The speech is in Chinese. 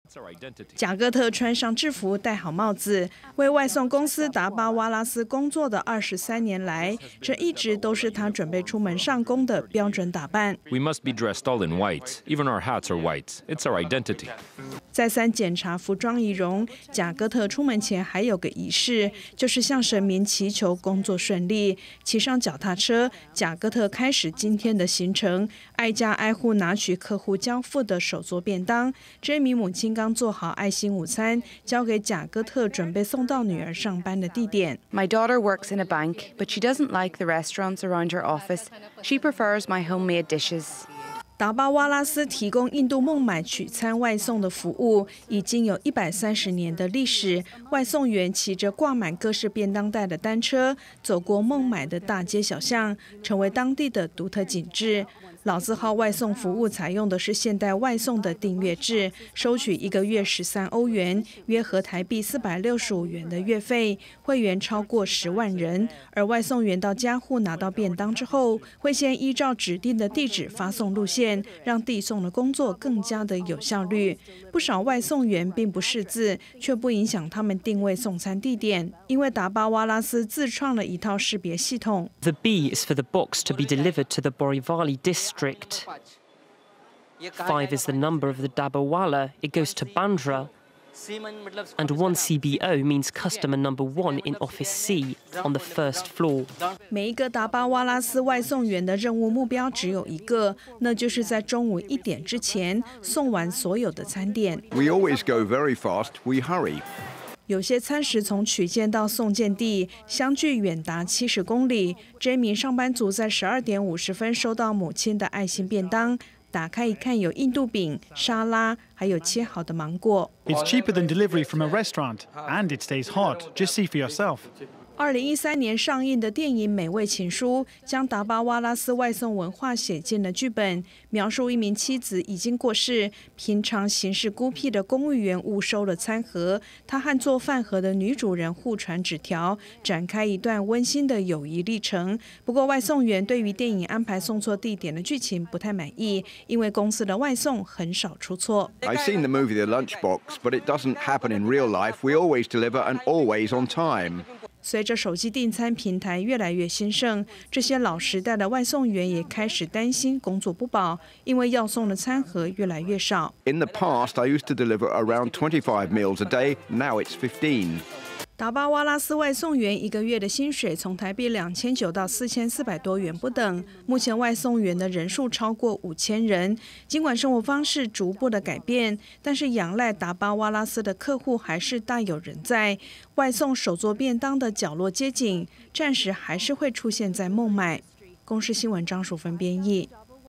贾戈特穿上制服，戴好帽子，为外送公司达巴瓦拉斯工作的23年来，这一直都是他准备出门上工的标准打扮。 We must be dressed all in white. Even our hats are white. It's our identity. 再三检查服装仪容，贾戈特出门前还有个仪式，就是向神明祈求工作顺利。骑上脚踏车，贾戈特开始今天的行程，挨家挨户拿取客户交付的手作便当。这名母亲刚做好爱心午餐，交给贾戈特，准备送到女儿上班的地点。 My daughter works in a bank, but she doesn't like the restaurants around her office. She prefers my homemade dishes. 达巴瓦拉斯提供印度孟买取餐外送的服务，已经有130年的历史。外送员骑着挂满各式便当袋的单车，走过孟买的大街小巷，成为当地的独特景致。老字号外送服务采用的是现代外送的订阅制，收取1个月13欧元，约合台币465元的月费，会员超过10万人。而外送员到家户拿到便当之后，会先依照指定的地址发送路线，让递送的工作更加的有效率。不少外送员并不识字，却不影响他们定位送餐地点，因为达巴瓦拉斯自创了一套识别系统。 The B is for the box to be delivered to the Borivali district. 5 is the number of the Dabawala. It goes to Bandra. And 1 CBO means customer number 1 in Office C on the first floor. 每一个达巴瓦拉斯外送员的任务目标只有一个，那就是在中午1点之前送完所有的餐点。 We always go very fast. We hurry. 有些餐食从取件到送件地相距远达70公里。这名上班族在12点50分收到母亲的爱心便当，打开一看，有印度饼、沙拉，还有切好的芒果。 It's cheaper than delivery from a restaurant, and it stays hot. Just see for yourself. 2013年上映的电影《美味情书》将达巴瓦拉斯外送文化写进了剧本，描述一名妻子已经过世，平常行事孤僻的公务员误收了餐盒，他和做饭盒的女主人互传纸条，展开一段温馨的友谊历程。不过，外送员对于电影安排送错地点的剧情不太满意，因为公司的外送很少出错。 I've seen the movie The Lunchbox, but it doesn't happen in real life. We always deliver and always on time. 随着手机订餐平台越来越兴盛，这些老时代的外送员也开始担心工作不保，因为要送的餐盒越来越少。 In the past, I used to deliver around 25 meals a day. Now it's 15. 达巴瓦拉斯外送员1个月的薪水从台币2900到4400多元不等。目前外送员的人数超过5000人。尽管生活方式逐步的改变，但是仰赖达巴瓦拉斯的客户还是大有人在。外送手作便当的角落街景，暂时还是会出现在孟买。公视新闻张淑芬编译。